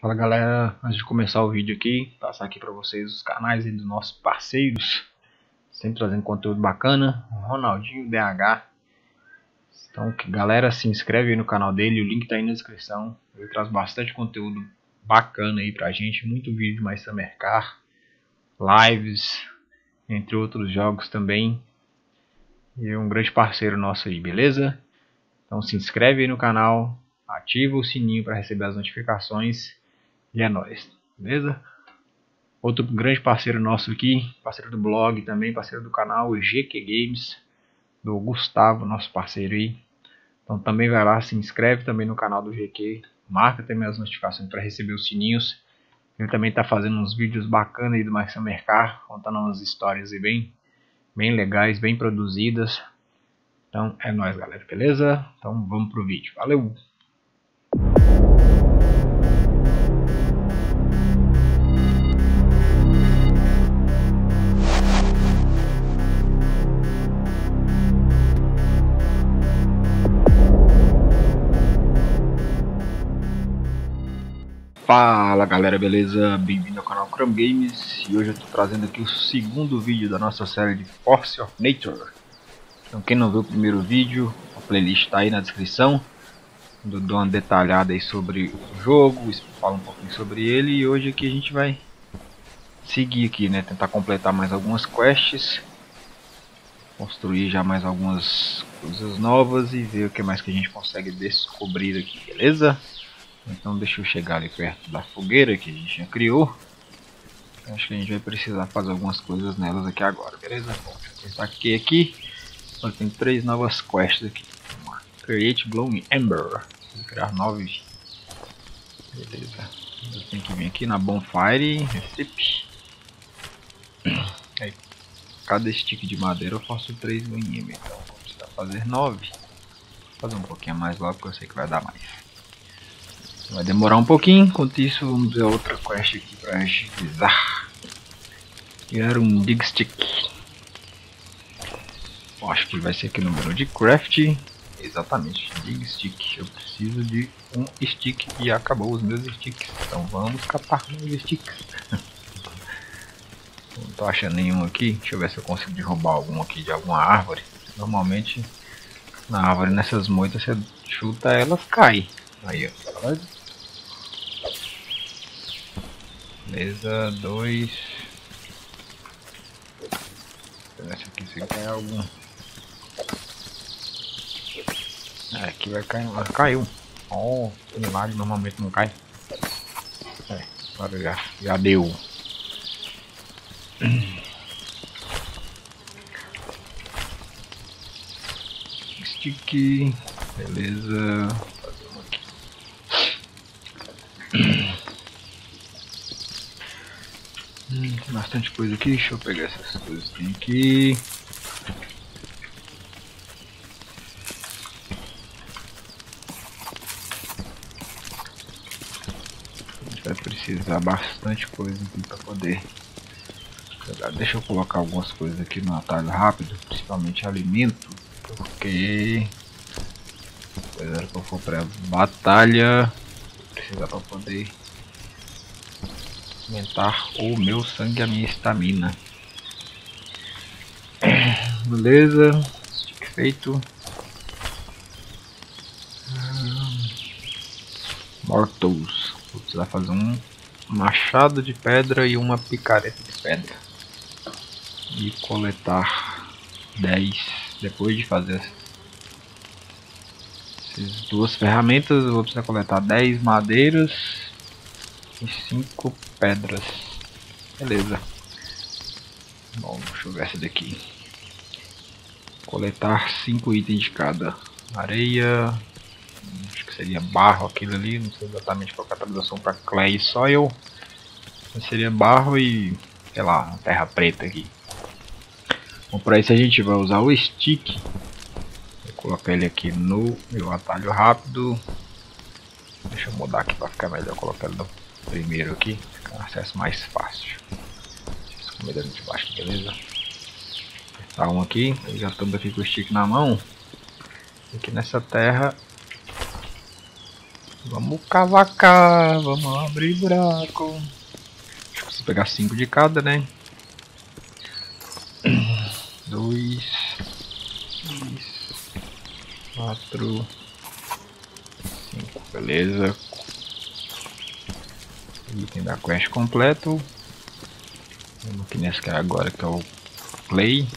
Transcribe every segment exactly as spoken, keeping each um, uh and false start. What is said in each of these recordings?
Fala galera, antes de começar o vídeo aqui, passar aqui para vocês os canais aí dos nossos parceiros, sempre trazendo conteúdo bacana. Ronaldinho D H, então galera, se inscreve aí no canal dele, o link tá aí na descrição. Ele traz bastante conteúdo bacana aí pra gente, muito vídeo mais Summer Car, lives, entre outros jogos também. E é um grande parceiro nosso aí, beleza? Então se inscreve aí no canal, ativa o sininho para receber as notificações. E é nóis, beleza? Outro grande parceiro nosso aqui, parceiro do blog também, parceiro do canal, o G Q Games, do Gustavo, nosso parceiro aí. Então também vai lá, se inscreve também no canal do G Q, marca também as notificações para receber os sininhos. Ele também está fazendo uns vídeos bacanas aí do My Summer Car, contando umas histórias aí bem, bem legais, bem produzidas. Então é nóis galera, beleza? Então vamos pro vídeo, valeu! Fala galera, beleza? Bem-vindo ao canal Chrome Games. E hoje eu tô trazendo aqui o segundo vídeo da nossa série de Force of Nature. Então quem não viu o primeiro vídeo, a playlist tá aí na descrição. Eu dou uma detalhada aí sobre o jogo, falo um pouquinho sobre ele. E hoje aqui a gente vai seguir aqui, né? Tentar completar mais algumas quests, construir já mais algumas coisas novas e ver o que mais que a gente consegue descobrir aqui, beleza? Então deixa eu chegar ali perto da fogueira que a gente já criou. Acho que a gente vai precisar fazer algumas coisas nelas aqui agora, beleza? Bom, deixa eu aqui aqui. Agora tem três novas quests aqui. Uma Create Glowing Ember. Vou criar nove. Beleza. Eu tenho que vir aqui na Bonfire. Recipe. Aí, cada stick de madeira eu faço três Glowing Ember. Então vou precisar fazer nove. Vou fazer um pouquinho mais logo porque eu sei que vai dar mais. Vai demorar um pouquinho, enquanto isso vamos ver outra quest aqui para agilizar. Criar um Dig Stick. Eu acho que vai ser aqui no menu de craft. Exatamente, Dig Stick. Eu preciso de um stick e acabou os meus sticks. Então vamos catar meus sticks. Não tô achando nenhum aqui. Deixa eu ver se eu consigo derrubar algum aqui de alguma árvore. Normalmente na árvore, nessas moitas, você chuta elas caem. Aí ó. Beleza, dois. Essa aqui se cai algum. É, aqui vai cair. Vai cair um. Oh, milagre, normalmente não cai. É, agora já, já deu. Stick. Beleza. Hum, tem bastante coisa aqui, deixa eu pegar essas coisas que tem aqui. A gente vai precisar bastante coisa aqui para poder jogar. Deixa eu colocar algumas coisas aqui no atalho rápido, principalmente alimento, porque apesar que eu for para batalha, vou precisar para poder aumentar o meu sangue e a minha estamina. Beleza, stick feito. Hum, Mortals. Vou precisar fazer um machado de pedra e uma picareta de pedra. E coletar dez. Depois de fazer essas duas ferramentas, eu vou precisar coletar dez madeiras e cinco pedras. Beleza. Bom, deixa eu ver essa daqui. Coletar cinco itens de cada. Areia. Acho que seria barro aquilo ali. Não sei exatamente qual é a tradução para clay soil. Mas seria barro e, sei lá, terra preta aqui. Bom, para isso a gente vai usar o stick. Vou colocar ele aqui no meu atalho rápido. Deixa eu mudar aqui para ficar melhor. Colocar ele no primeiro aqui, fica um acesso mais fácil. Comida de baixo, beleza? Apertar um aqui, já estamos aqui com o stick na mão. Aqui nessa terra Vamos cavacar, vamos abrir buraco. Acho que preciso pegar cinco de cada, né? Dois, três, quatro, cinco, beleza. Item da quest completo. Vamos aqui nesse cara agora que é o Play.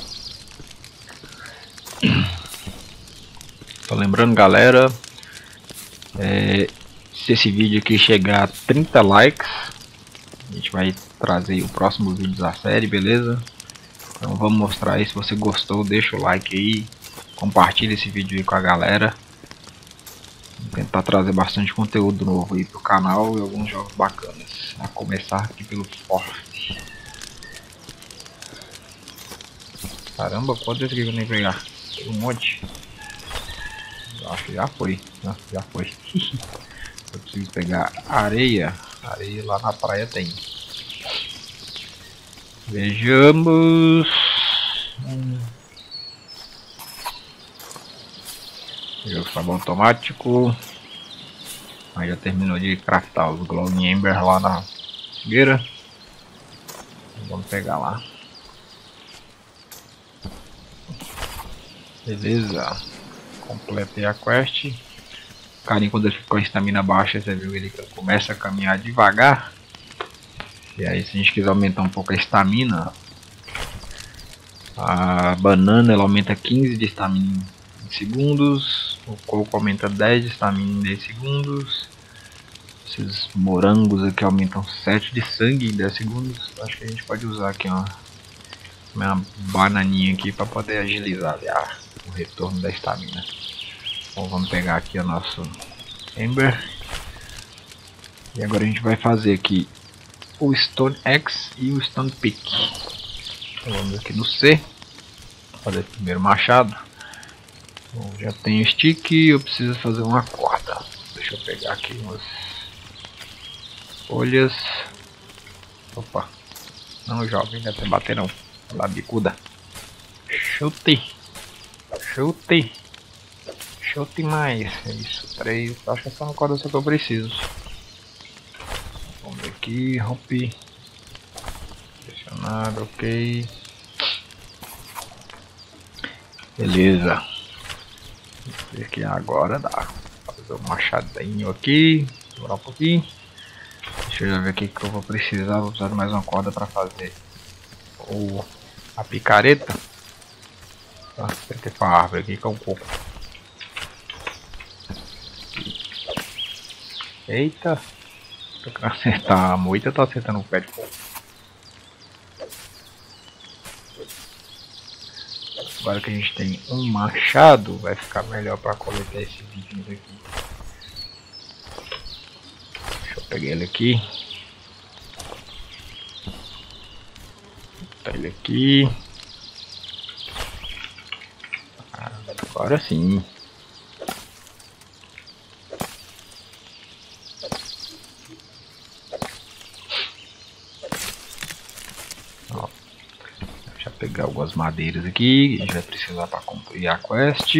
Tô lembrando, galera, é, se esse vídeo aqui chegar a trinta likes, a gente vai trazer o próximo vídeo da série, beleza? Então vamos mostrar aí. Se você gostou, deixa o like aí, compartilha esse vídeo aí com a galera. Vou tentar trazer bastante conteúdo novo aí pro canal e alguns jogos bacanas. A começar aqui pelo Forte. Caramba, quanto esse aqui que eu nem pegar? Tem um monte. Eu acho que já foi. Não, já foi. Eu preciso pegar areia. Areia lá na praia tem. Vejamos. Hum. Jogo sabão automático. Aí já terminou de craftar os Glowing Ember lá na fogueira. Vamos pegar lá. Beleza. Completei a quest. O carinha, quando ele ficou com a estamina baixa, você viu ele que começa a caminhar devagar. E aí, se a gente quiser aumentar um pouco a estamina, a banana ela aumenta quinze de estamina em segundos. O coco aumenta dez de estamina em dez segundos. Esses morangos aqui aumentam sete de sangue em dez segundos. Acho que a gente pode usar aqui uma, uma bananinha aqui para poder agilizar a, o retorno da estamina. Então vamos pegar aqui o nosso Ember. E agora a gente vai fazer aqui o Stone Axe e o Stone Pick. Então vamos aqui no C. Fazer o primeiro machado. Bom, já tenho stick, eu preciso fazer uma corda. Deixa eu pegar aqui umas folhas. Opa, não, jovem, deve bater não. Lá, bicuda. Chute, chute, chute mais. É isso, três. Acho que essa é uma corda só que eu preciso. Vamos ver aqui, rompe. Pressionado, ok. Beleza. Ver que agora dá. Vou fazer um machadinho aqui. Demorar um pouquinho. Deixa eu ver aqui que eu vou precisar. Vou precisar de mais uma corda para fazer o, a picareta. Tá, tem que ter com a árvore aqui que é um coco. Eita! Tô querendo acertar a moita, tô acertando o pé de coco. Agora que a gente tem um machado, vai ficar melhor para coletar esses itens aqui. Deixa eu pegar ele aqui. Botar ele aqui. Ah, agora sim. Ó. Pegar algumas madeiras aqui, a gente vai precisar para cumprir a quest.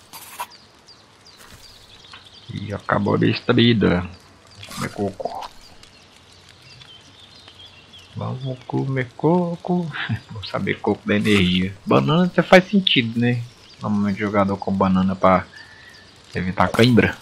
E acabou desta vida. Vamos comer coco. Vamos comer coco. Vou saber coco da energia. Banana até faz sentido, né? Normalmente jogador com banana para evitar cãibra.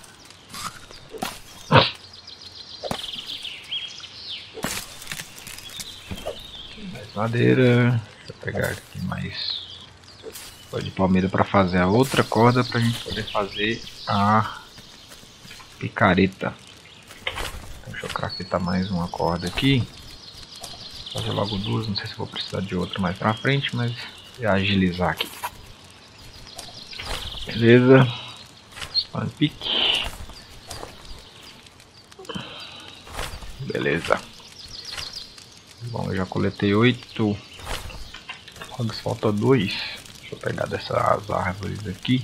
Mais madeira. Vou pegar aqui mais folha de palmeira para fazer a outra corda, para a gente poder fazer a picareta. Então, deixa eu craftar mais uma corda aqui. Vou fazer logo duas, não sei se vou precisar de outra mais para frente, mas vou agilizar aqui. Beleza. Spawn pick. Beleza. Bom, eu já coletei oito. Falta dois. Deixa eu pegar dessas árvores aqui.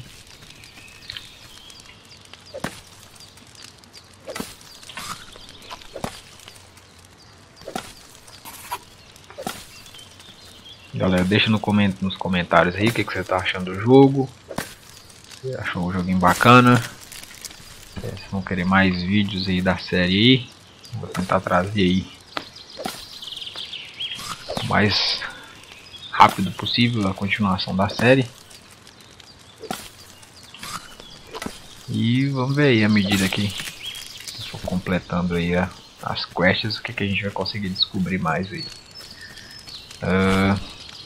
Galera, deixa no coment nos comentários aí o que, que você tá achando do jogo. Você achou um joguinho bacana? vão querer mais vídeos aí da série aí, vou tentar trazer aí o mais rápido possível a continuação da série. E vamos ver aí, à medida que eu for completando aí a, as quests, o que, que a gente vai conseguir descobrir mais aí. Uh,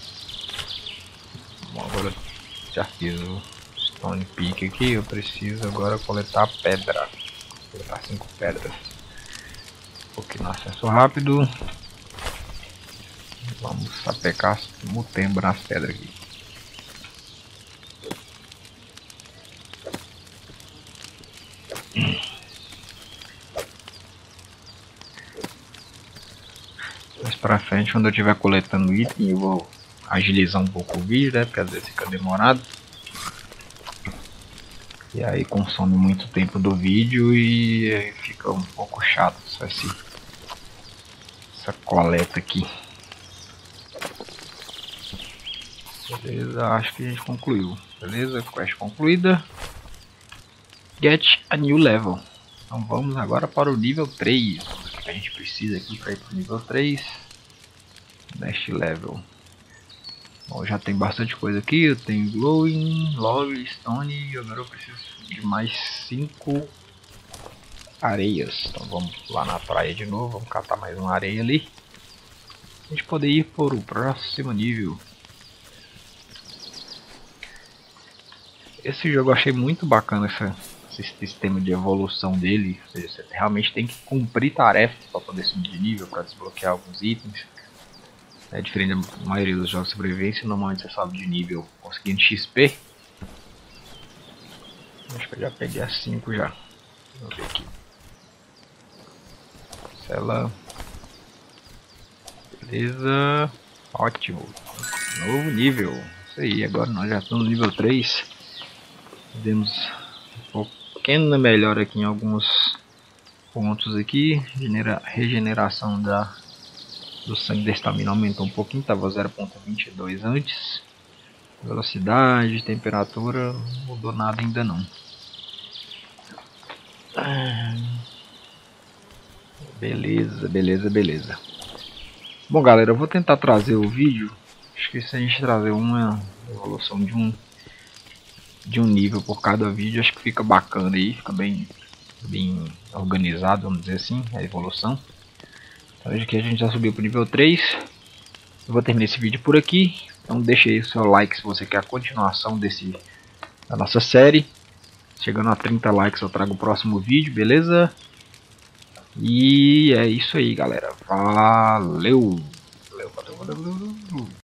bom, agora já fiz o Stone Peak aqui, eu preciso agora coletar pedra. Coletar cinco pedras. Um pouquinho no acesso rápido. Vamos sapecar o tempo nas pedras aqui. Mais pra frente, quando eu estiver coletando item, eu vou agilizar um pouco o vídeo, né? Porque às vezes fica demorado. E aí consome muito tempo do vídeo e aí fica um pouco chato só esse, essa coleta aqui. Beleza, acho que a gente concluiu. Beleza, quest concluída. Get a new level. Então vamos agora para o nível três. O que a gente precisa aqui para ir para o nível três? Next level. Bom, já tem bastante coisa aqui. Eu tenho glowing, log, stone. E agora eu preciso de mais cinco areias. Então vamos lá na praia de novo. Vamos catar mais uma areia ali. A gente poder ir para o próximo nível. Esse jogo eu achei muito bacana essa, esse sistema de evolução dele. Ou seja, você realmente tem que cumprir tarefas para poder subir de nível, para desbloquear alguns itens. É diferente da maioria dos jogos de sobrevivência, normalmente você sobe de nível conseguindo X P. Acho que eu já peguei as cinco já. Vamos ver aqui. Cela. Beleza. Ótimo. Novo nível. Isso aí, agora nós já estamos no nível três. Temos um pequena melhora aqui em alguns pontos aqui. Genera, regeneração da, do sangue da estamina aumentou um pouquinho, estava zero ponto vinte e dois antes. Velocidade, temperatura, não mudou nada ainda não. Beleza, beleza, beleza. Bom galera, eu vou tentar trazer o vídeo. Acho que se a gente trazer uma evolução de um de um nível por cada vídeo, acho que fica bacana aí, fica bem, bem organizado, vamos dizer assim, a evolução. Então aqui a gente já subiu para o nível três. Eu vou terminar esse vídeo por aqui. Então deixe aí o seu like se você quer a continuação desse, da nossa série. Chegando a trinta likes eu trago o próximo vídeo, beleza? E é isso aí galera, valeu! Valeu, valeu, valeu, valeu.